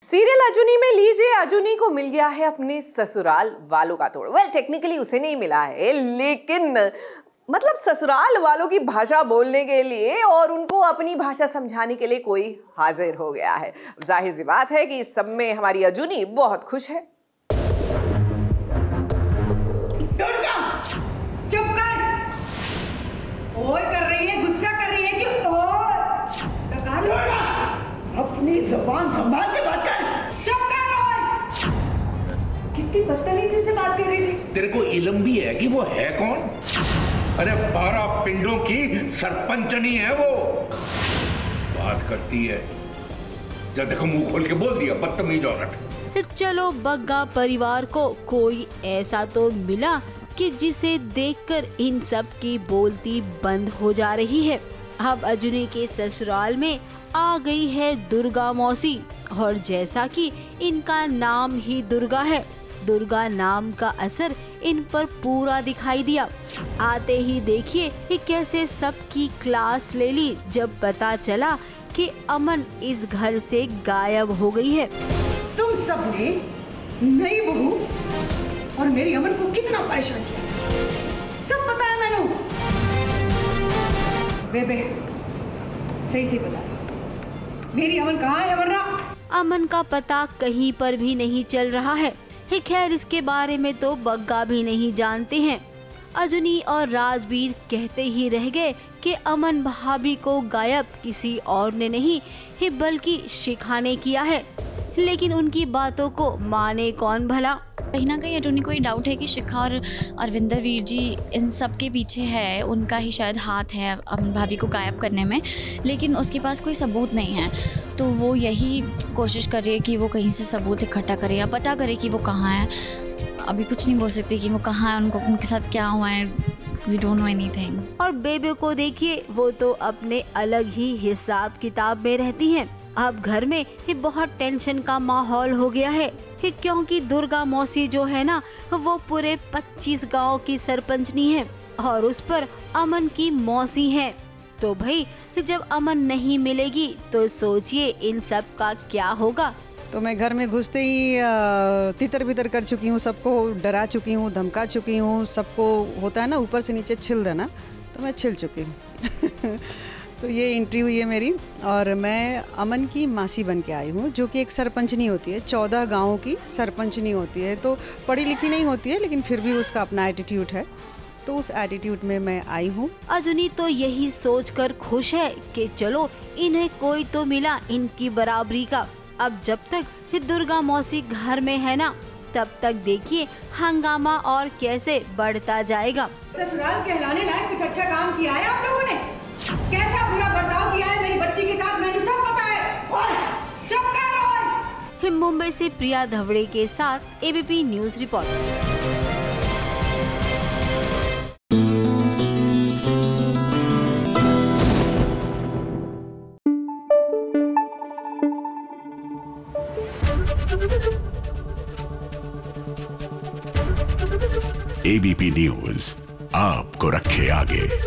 Serial अजूनी में लीजिए, अजूनी को मिल गया है अपने ससुराल वालों का तोड़। वेल, टेक्निकली उसे नहीं मिला है, लेकिन मतलब ससुराल वालों की भाषा बोलने के लिए और उनको अपनी भाषा समझाने के लिए कोई हाजिर हो गया है। जाहिर सी बात है कि इस सब में हमारी अजूनी बहुत खुश है। चुप कर। ओए कर रही है, गुस्सा कर रही है कि ओए? अपनी जुबान संभाल के बात कर। चुप कर ओए। कितनी बदतमीजी से बात कर रही थी। तेरे को इल्म भी है कि वो है कौन? अरे 12 पिंडों की सरपंचनी है वो। बात करती है, जब देखो मुंह खोल के बोल दिया, बदतमीज औरत। चलो बग्गा परिवार को कोई ऐसा तो मिला कि जिसे देखकर इन सब की बोलती बंद हो जा रही है। अब अजूनी के ससुराल में आ गई है दुर्गा मौसी, और जैसा कि इनका नाम ही दुर्गा है, दुर्गा नाम का असर इन पर पूरा दिखाई दिया। आते ही देखिए कि कैसे सबकी क्लास ले ली जब पता चला कि अमन इस घर से गायब हो गई है। तुम सबने नई बहू और मेरी अमन को कितना परेशान किया, सब पता है मैंने। बेबे सही से बता, मेरी अमन कहाँ है? वरना अमन का पता कहीं पर भी नहीं चल रहा है। खैर, इसके बारे में तो बग्गा भी नहीं जानते हैं। अजूनी और राजवीर कहते ही रह गए कि अमन भाभी को गायब किसी और ने नहीं बल्कि शिखा ने किया है, लेकिन उनकी बातों को माने कौन भला। कहीं ना कहीं अजूनी को ये डाउट है कि शिखा और अरविंदर वीर जी इन सब के पीछे है, उनका ही शायद हाथ है अमन भाभी को गायब करने में, लेकिन उसके पास कोई सबूत नहीं है। तो वो यही कोशिश कर रही है कि वो कहीं से सबूत इकट्ठा करे या पता करे कि वो कहाँ है। अभी कुछ नहीं बोल सकती कि वो कहाँ है, उनको उनके साथ क्या हुआ है, वी डोंट नो एनीथिंग। और बेबे को देखिए, वो तो अपने अलग ही हिसाब किताब में रहती हैं। अब घर में बहुत टेंशन का माहौल हो गया है, क्योंकि दुर्गा मौसी जो है ना, वो पूरे 25 गांव की सरपंचनी है और उस पर अमन की मौसी है। तो भाई जब अमन नहीं मिलेगी तो सोचिए इन सब का क्या होगा। तो मैं घर में घुसते ही तितर बितर कर चुकी हूँ, सबको डरा चुकी हूँ, धमका चुकी हूँ। सबको होता है ना ऊपर से नीचे छिल देना, तो मैं छिल चुकी हूँ। तो ये एंट्री हुई है मेरी, और मैं अमन की मासी बन के आई हूँ, जो कि एक सरपंचनी होती है, 14 गाँवों की सरपंचनी होती है। तो पढ़ी लिखी नहीं होती है, लेकिन फिर भी उसका अपना एटीट्यूड है, तो उस एटीट्यूड में मैं आई हूँ। अजूनी तो यही सोचकर खुश है कि चलो इन्हें कोई तो मिला इनकी बराबरी का। अब जब तक दुर्गा मौसी घर में है ना, तब तक देखिए हंगामा और कैसे बढ़ता जाएगा। ससुराल कहलाने लायक कुछ अच्छा काम किया है आप लोगों ने? कैसा बुरा बर्ताव किया है मेरी बच्ची के साथ, मैंने सब पता है। चुप कर। मुंबई से प्रिया धवड़े के साथ ABP news report. ABP news आपको रखे आगे।